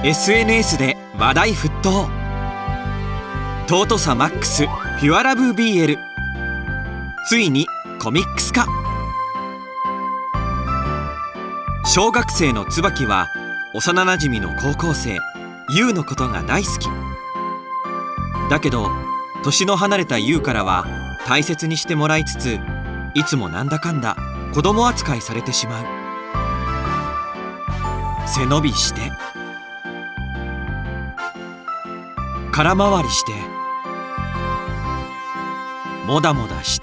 SNS で話題沸騰。尊さマックスピュアラブ BL、 ついにコミックス化。小学生の椿は幼なじみの高校生優のことが大好きだけど、年の離れた優からは大切にしてもらいつつ、いつもなんだかんだ子供扱いされてしまう。背伸びして空回りしてもだもだして、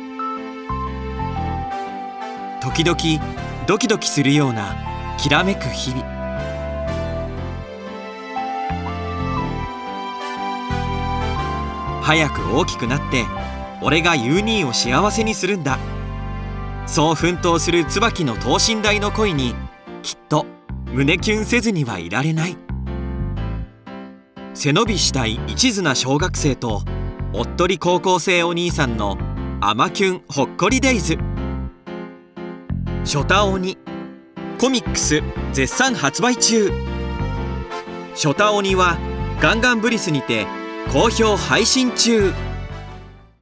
時々ドキドキするようなきらめく日々。早く大きくなって俺がユー兄を幸せにするんだ、そう奮闘する椿の等身大の恋にきっと胸キュンせずにはいられない。背伸びしたい一途な小学生とおっとり高校生お兄さんの甘キュンほっこりデイズ。ショタ鬼コミックス絶賛発売中。ショタ鬼はガンガンブリスにて好評配信中。